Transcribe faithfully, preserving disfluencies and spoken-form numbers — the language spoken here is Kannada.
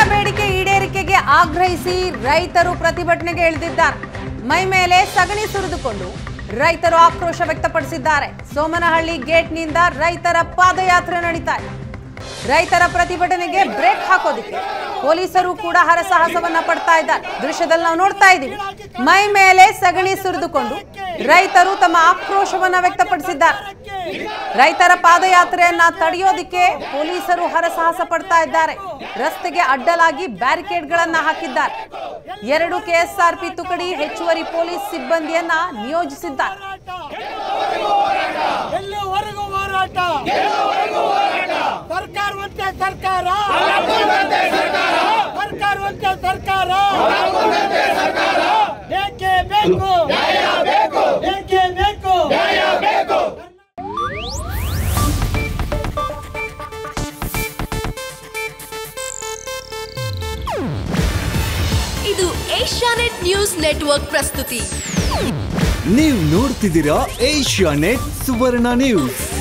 ಬೇಡಿಕೆ ಈಡೇರಿಕೆಗೆ ಆಗ್ರಹಿಸಿ ರೈತರು ಪ್ರತಿಭಟನೆಗೆ ಇಳಿದಿದ್ದಾರೆ. ಮೈ ಮೇಲೆ ಸಗಣಿ ಸುರಿದುಕೊಂಡು ರೈತರು ಆಕ್ರೋಶ ವ್ಯಕ್ತಪಡಿಸಿದ್ದಾರೆ. ಸೋಮನಹಳ್ಳಿ ಗೇಟ್ನಿಂದ ರೈತರ ಪಾದಯಾತ್ರೆ ನಡೀತಾ ಇದೆ. ರೈತರ ಪ್ರತಿಭಟನೆಗೆ ಬ್ರೇಕ್ ಹಾಕೋದಿಕ್ಕೆ ಪೊಲೀಸರು ಕೂಡ ಹರಸಾಹಸವನ್ನ ಪಡ್ತಾ ಇದ್ದಾರೆ. ದೃಶ್ಯದಲ್ಲಿ ನಾವು ನೋಡ್ತಾ ಇದ್ದೀವಿ, ಮೈ ಮೇಲೆ ಸಗಣಿ ಸುರಿದುಕೊಂಡು ರೈತರು ತಮ್ಮ ಆಕ್ರೋಶವನ್ನ ವ್ಯಕ್ತಪಡಿಸಿದ್ದಾರೆ. ರೈತರ ಪಾದಯಾತ್ರೆಯನ್ನ ತಡೆಯೋದಿಕ್ಕೆ ಪೊಲೀಸರು ಹರಸಾಹಸ ಪಡ್ತಾ ಇದ್ದಾರೆ. ರಸ್ತೆಗೆ ಅಡ್ಡಲಾಗಿ ಬ್ಯಾರಿಕೇಡ್ಗಳನ್ನ ಹಾಕಿದ್ದಾರೆ. ಎರಡು ಕೆಎಸ್ಆರ್ಪಿ ತುಕಡಿ ಹೆಚ್ಚುವರಿ ಪೊಲೀಸ್ ಸಿಬ್ಬಂದಿಯನ್ನ ನಿಯೋಜಿಸಿದ್ದಾರೆ. ಸರ್ಕಾರವಂತೆ ಸರ್ಕಾರ ಸರ್ಕಾರವಂತೆ ಸರ್ಕಾರ ಬೇಕೇ ಬೇಕು ಬೇಕೇ ಬೇಕು. ಇದು ಏಷ್ಯಾನೆಟ್ ನ್ಯೂಸ್ ನೆಟ್ವರ್ಕ್ ಪ್ರಸ್ತುತಿ. ನೀವು ನೋಡ್ತಿದ್ದೀರಾ ಏಷ್ಯಾನೆಟ್ ಸುವರ್ಣ ನ್ಯೂಸ್.